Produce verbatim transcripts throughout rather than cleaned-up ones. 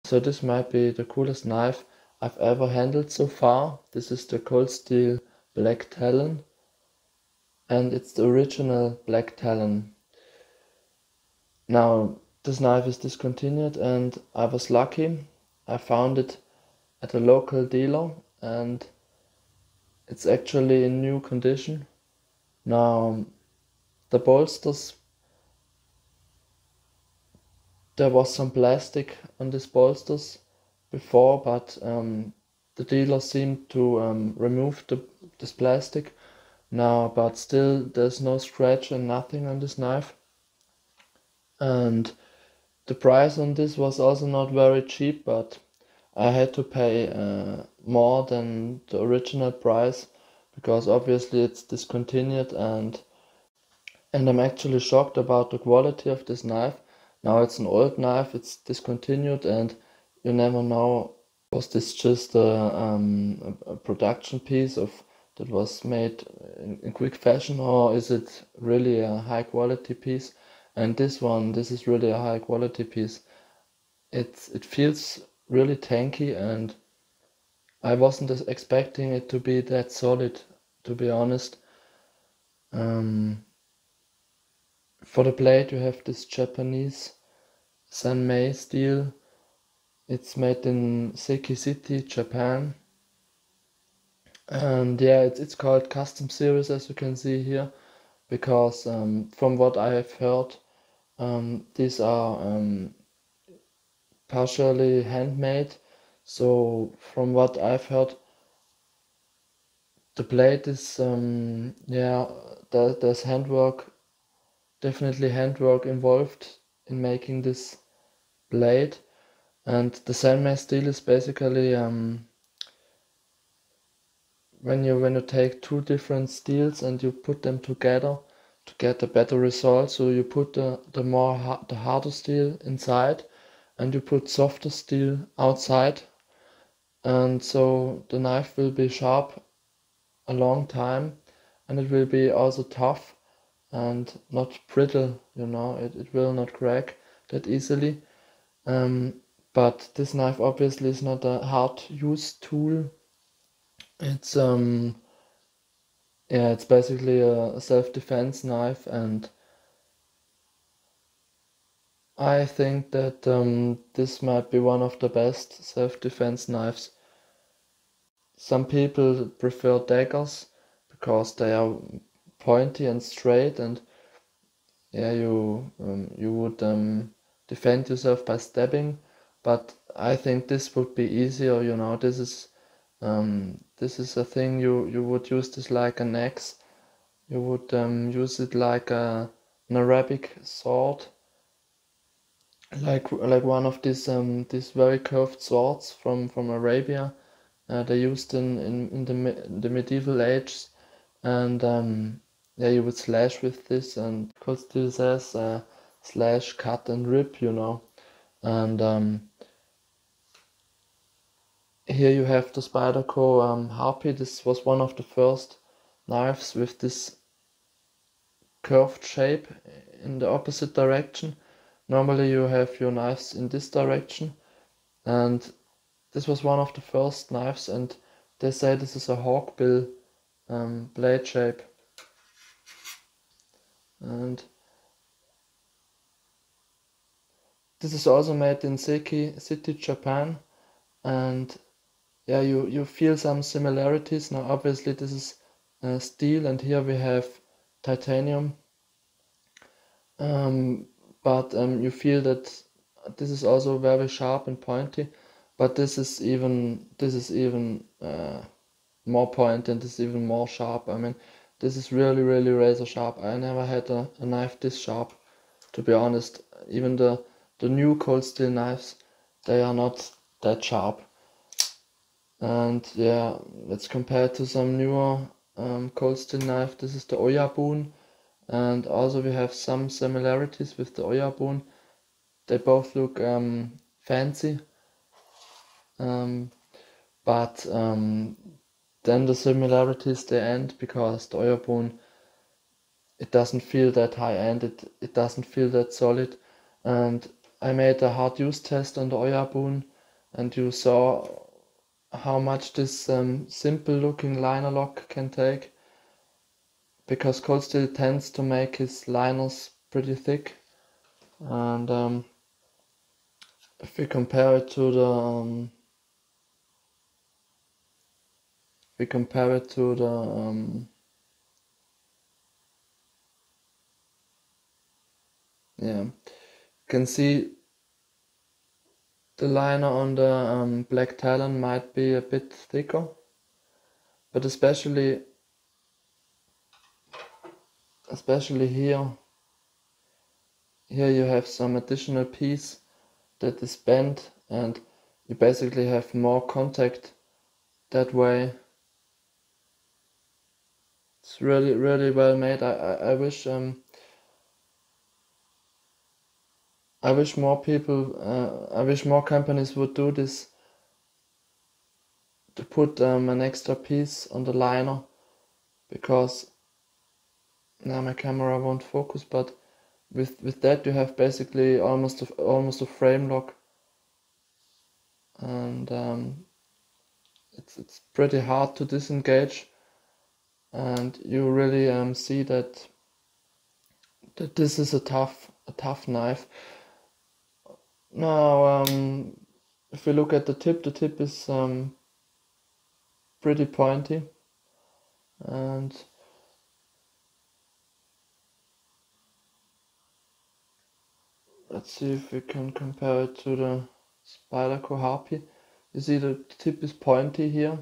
So this might be the coolest knife I've ever handled so far. This is the Cold Steel Black Talon, and it's the original Black Talon. Now this knife is discontinued, and I was lucky. I found it at a local dealer, and it's actually in new condition. Now the bolsters, there was some plastic on these bolsters before, but um, the dealer seemed to um, remove the, this plastic now, but still there's no scratch and nothing on this knife. And the price on this was also not very cheap, but I had to pay uh, more than the original price because obviously it's discontinued, and and I'm actually shocked about the quality of this knife. Now it's an old knife, it's discontinued, and you never know, was this just a, um, a, a production piece of that was made in, in quick fashion, or is it really a high quality piece? And this one, this is really a high quality piece. It's it feels really tanky, and I wasn't as expecting it to be that solid, to be honest. Um, for the blade, you have this Japanese Sanmei steel. It's made in Seki City, Japan. And yeah, it's, it's called Custom Series, as you can see here, because um, from what I have heard, um, these are um, partially handmade. So from what I've heard, the blade is, um, yeah, there, there's handwork, definitely handwork involved in making this blade. And the Sanmei steel is basically um, when you when you take two different steels and you put them together to get a better result. So you put the the more ha the harder steel inside, and you put softer steel outside, and so the knife will be sharp a long time, and it will be also tough and not brittle. You know, it it will not crack that easily. Um, but this knife obviously is not a hard use tool. It's um yeah, it's basically a self-defense knife, and I think that um, this might be one of the best self-defense knives. Some people prefer daggers because they are pointy and straight, and yeah, you um, you would um, defend yourself by stabbing. But I think this would be easier. You know, this is um, this is a thing you you would use this like an axe. You would um, use it like a, an Arabic sword, like like one of these um these very curved swords from from Arabia. Uh, they used in in, in the me- the medieval ages, and um yeah, you would slash with this, and because this says uh, slash, cut, and rip, you know. And um here you have the Spyderco um, Harpy. This was one of the first knives with this curved shape in the opposite direction. Normally you have your knives in this direction, and this was one of the first knives, and they say this is a hawkbill um, blade shape. And this is also made in Seki City, Japan. And yeah, you, you feel some similarities. Now obviously this is uh, steel, and here we have titanium. Um, but um, you feel that this is also very sharp and pointy, but this is even this is even uh, more pointy, and this is even more sharp. I mean, this is really really razor sharp. I never had a, a knife this sharp, to be honest. Even the the new cold steel knives, they are not that sharp. And yeah, let's compare it to some newer um, cold steel knife. This is the Oyabun, and also we have some similarities with the Oyabun. They both look um, fancy, um, but um, then the similarities they end because the Oyabun, it doesn't feel that high end, it, it doesn't feel that solid. And I made a hard use test on the Oyabun, and you saw how much this um, simple looking liner lock can take, because Cold Steel tends to make his liners pretty thick. And um, if we compare it to the um, we compare it to the um, yeah, you can see the liner on the um, Black Talon might be a bit thicker, but especially especially here here you have some additional piece that is bent, and you basically have more contact that way. It's really really well made. I I, I wish um I wish more people uh, I wish more companies would do this, to put um, an extra piece on the liner, because now my camera won't focus, but with with that you have basically almost a, almost a frame lock, and um, it's it's pretty hard to disengage, and you really um, see that that this is a tough a tough knife. Now um, if we look at the tip, the tip is um, pretty pointy, and let's see if we can compare it to the Spyderco Harpy. You see the tip is pointy here.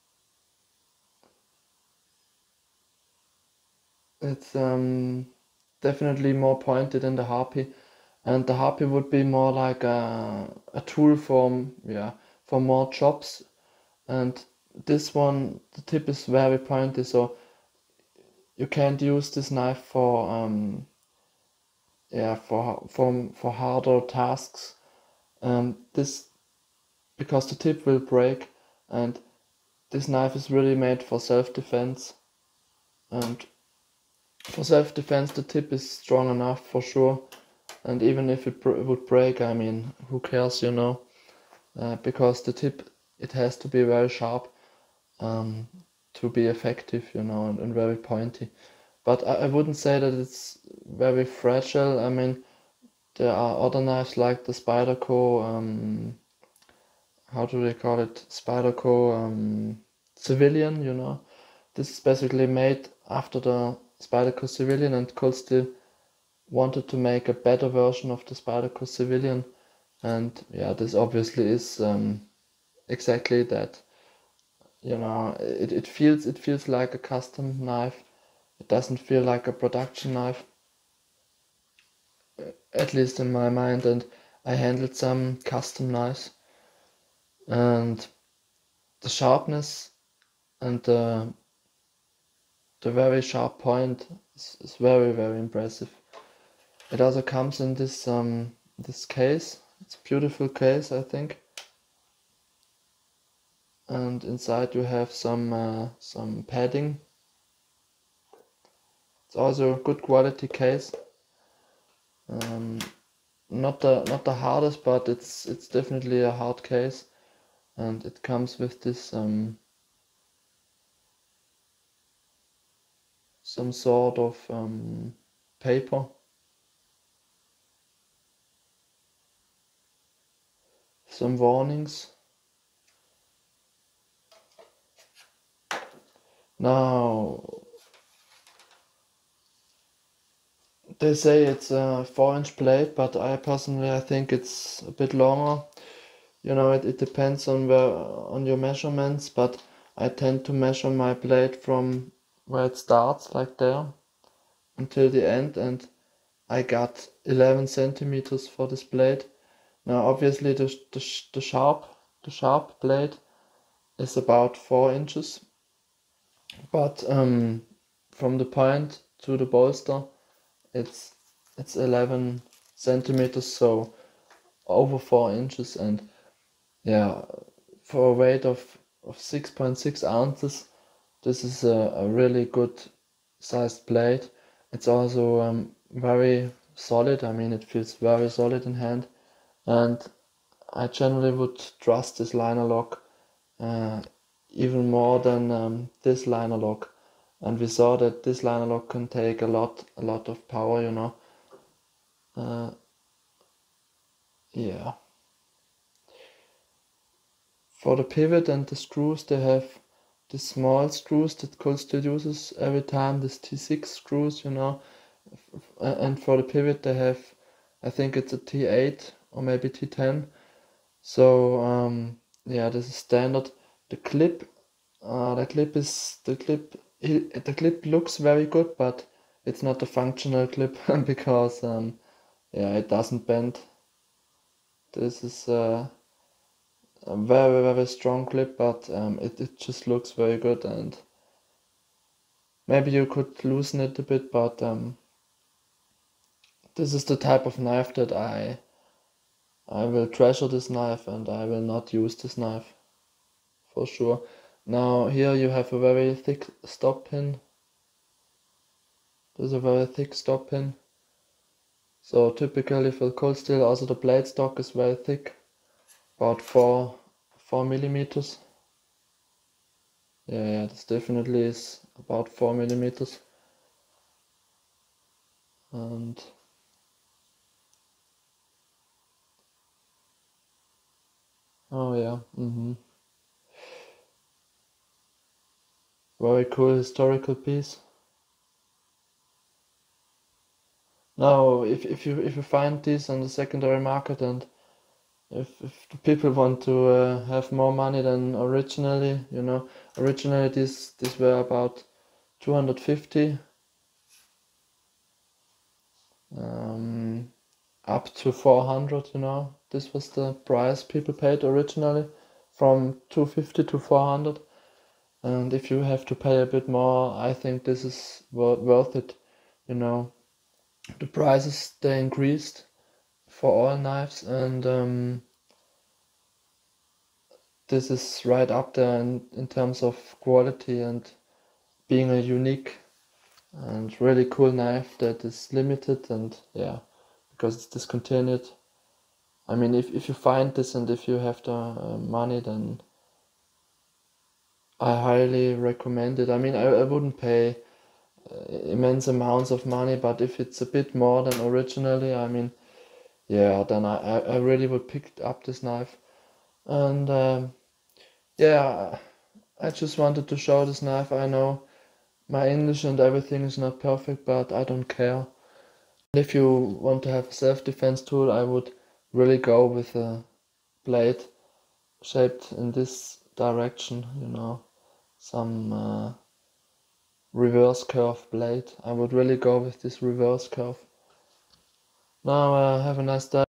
It's um, definitely more pointed than the Harpy, and the Harpy would be more like a, a tool for, yeah, for more jobs, and this one, the tip is very pointy, so you can't use this knife for um, yeah, for for for harder tasks. Um, this because the tip will break, and this knife is really made for self-defense, and for self-defense the tip is strong enough for sure, and even if it br- would break, I mean, who cares, you know, uh, because the tip, it has to be very sharp um, to be effective, you know, and, and very pointy. But I, I wouldn't say that it's very fragile. I mean, there are other knives like the Spyderco, um, how do they call it? Spyderco um, Civilian, you know. This is basically made after the Spyderco Civilian, and Cold Steel wanted to make a better version of the Spyderco Civilian, and yeah, this obviously is um, exactly that. You know, it, it feels it feels like a custom knife. It doesn't feel like a production knife, at least in my mind. And I handled some custom knives, and the sharpness and the the very sharp point is, is very very impressive. It also comes in this um this case. It's a beautiful case, I think. And inside you have some uh, some padding. It's also a good quality case. Um, not the not the hardest, but it's it's definitely a hard case, and it comes with this um some sort of um paper, some warnings. Now they say it's a four inch blade, but I personally I think it's a bit longer. You know, it, it depends on where on your measurements, but I tend to measure my blade from where it starts, like there, until the end, and I got eleven centimeters for this blade. Now obviously the, the, the sharp the sharp blade is about four inches, but um, from the point to the bolster it's it's eleven centimeters, so over four inches, and yeah, for a weight of, of six point six ounces, this is a, a really good sized blade. It's also um, very solid. I mean, it feels very solid in hand, and I generally would trust this liner lock uh, even more than um, this liner lock. And we saw that this liner lock can take a lot, a lot of power, you know. Uh, yeah. For the pivot and the screws, they have the small screws that Colt still uses every time, this T six screws, you know. And for the pivot, they have, I think it's a T eight or maybe T ten. So um, yeah, this is standard. The clip, uh, the clip is the clip. It, the clip looks very good, but it's not a functional clip because um, yeah, it doesn't bend. This is uh, a very very strong clip, but um, it it just looks very good, and maybe you could loosen it a bit, but um, this is the type of knife that I I will treasure this knife, and I will not use this knife for sure. Now here you have a very thick stop pin. There's a very thick stop pin. So typically for cold steel, also the blade stock is very thick, about four four millimeters. Yeah, yeah, this definitely is about four millimeters. And oh yeah, mm-hmm. Very cool historical piece. Now, if if you if you find this on the secondary market, and if if the people want to uh, have more money than originally, you know, originally this this were about two hundred fifty, um, up to four hundred, you know. This was the price people paid originally, from two fifty to four hundred. And if you have to pay a bit more, I think this is wor worth it, you know. The prices, they increased for all knives, and um, this is right up there in, in terms of quality and being a unique and really cool knife that is limited, and yeah, because it's discontinued. I mean, if, if you find this and if you have the uh, money, then I highly recommend it. I mean, I, I wouldn't pay uh, immense amounts of money, but if it's a bit more than originally, I mean, yeah, then I, I, I really would pick up this knife. And um, yeah, I just wanted to show this knife. I know my English and everything is not perfect, but I don't care. If you want to have a self-defense tool, I would really go with a blade shaped in this direction, you know, some uh, reverse curve blade. I would really go with this reverse curve. Now, uh, have a nice day.